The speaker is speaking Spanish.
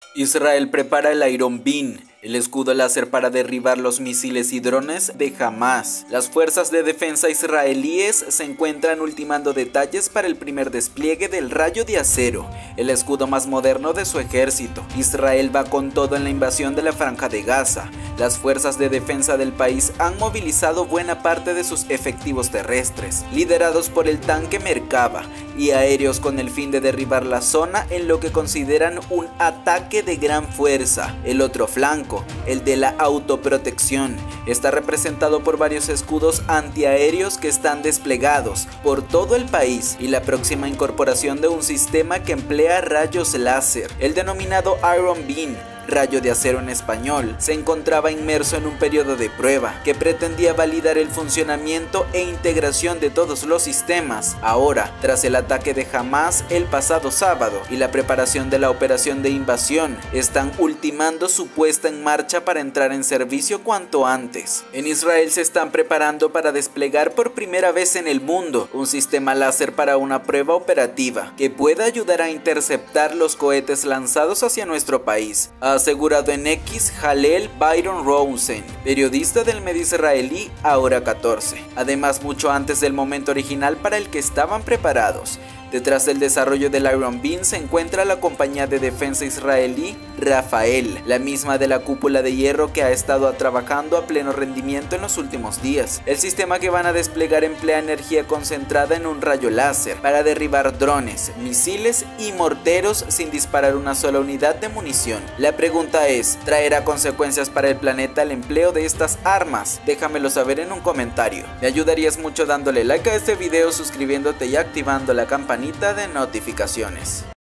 Israel prepara el Iron Beam, el escudo láser para derribar los misiles y drones de Hamas. Las fuerzas de defensa israelíes se encuentran ultimando detalles para el primer despliegue del rayo de acero, el escudo más moderno de su ejército. Israel va con todo en la invasión de la Franja de Gaza. Las fuerzas de defensa del país han movilizado buena parte de sus efectivos terrestres, liderados por el tanque Merkava, y aéreos con el fin de derribar la zona en lo que consideran un ataque de gran fuerza. El otro flanco, el de la autoprotección, está representado por varios escudos antiaéreos que están desplegados por todo el país y la próxima incorporación de un sistema que emplea rayos láser, el denominado Iron Beam, rayo de acero en español, se encontraba inmerso en un periodo de prueba que pretendía validar el funcionamiento e integración de todos los sistemas. Ahora, tras el ataque de Hamas el pasado sábado y la preparación de la operación de invasión, están ultimando su puesta en marcha para entrar en servicio cuanto antes. En Israel se están preparando para desplegar por primera vez en el mundo un sistema láser para una prueba operativa que pueda ayudar a interceptar los cohetes lanzados hacia nuestro país, ha asegurado en X Hallel Byron Rosen, periodista del medio israelí Ahora 14. Además, mucho antes del momento original para el que estaban preparados. Detrás del desarrollo del Iron Beam se encuentra la compañía de defensa israelí Rafael, la misma de la cúpula de hierro que ha estado trabajando a pleno rendimiento en los últimos días. El sistema que van a desplegar emplea energía concentrada en un rayo láser para derribar drones, misiles y morteros sin disparar una sola unidad de munición. La pregunta es, ¿traerá consecuencias para el planeta el empleo de estas armas? Déjamelo saber en un comentario. Me ayudarías mucho dándole like a este video, suscribiéndote y activando la campanita de notificaciones.